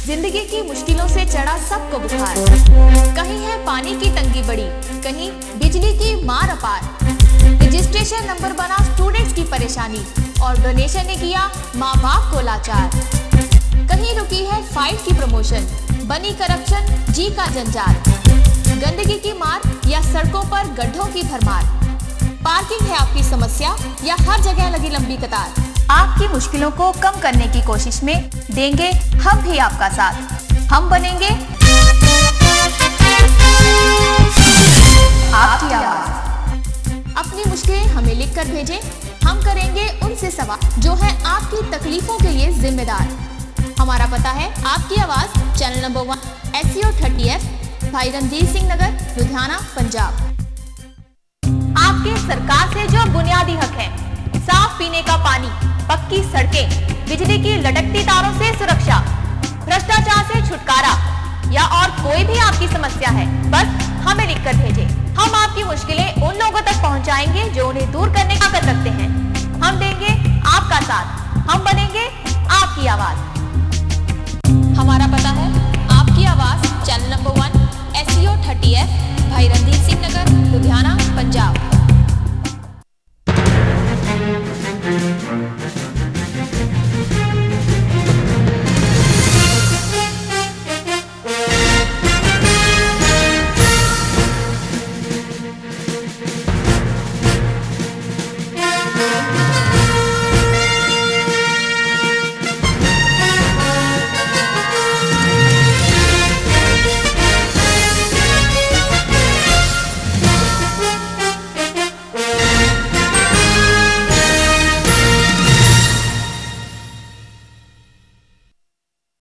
जिंदगी की मुश्किलों से चढ़ा सबको बुखार, कहीं है पानी की तंगी बड़ी, कहीं बिजली की मार अपार। रजिस्ट्रेशन नंबर बना स्टूडेंट्स की परेशानी और डोनेशन ने किया माँ बाप को लाचार। कहीं रुकी है फाइल की प्रमोशन, बनी करप्शन जी का जंजाल। गंदगी की मार या सड़कों पर गड्ढों की भरमार। पार्किंग है आपकी समस्या या हर जगह लगी लंबी कतार। आपकी मुश्किलों को कम करने की कोशिश में देंगे हम भी आपका साथ। हम बनेंगे आपकी आवाज। अपनी मुश्किलें हमें लिखकर भेजें, हम करेंगे उनसे सवाल जो है आपकी तकलीफों के लिए जिम्मेदार। हमारा पता है आपकी आवाज, चैनल नंबर 1 SEO 30F, भाई रणजीत सिंह नगर, लुधियाना, पंजाब। आपके सरकार से जो बुनियादी हक है, साफ पीने का पानी, पक्की सड़कें, बिजली की लटकती तारों से सुरक्षा, भ्रष्टाचार से छुटकारा या और कोई भी आपकी समस्या है, बस हमें लिखकर भेजें। हम आपकी मुश्किलें उन लोगों तक पहुंचाएंगे जो उन्हें दूर करने की ताकत रखते हैं। हम देंगे आपका साथ, हम बनेंगे आपकी आवाज। हमारा पता है आपकी आवाज, चैनल नंबर 1 SEO